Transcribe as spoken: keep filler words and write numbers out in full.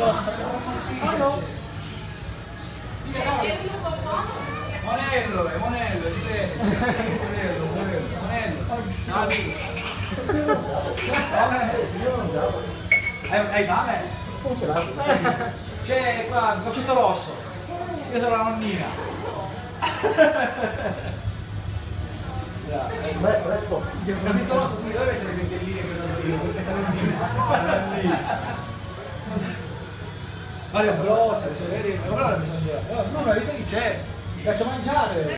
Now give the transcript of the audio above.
Monello, è Monello, si vede. Monello, Monello, Monello. Ciao amico. Hai, hai fame? Non ce l'ha. C'è qua il concetto rosso. Io sono la nonnina. Beh, fresco. Il concetto rosso qui dove essere le ventellini per la nonnina? Mario Bros, se vedi, però bisogna. Non la vita chi c'è? Mi piace mangiare!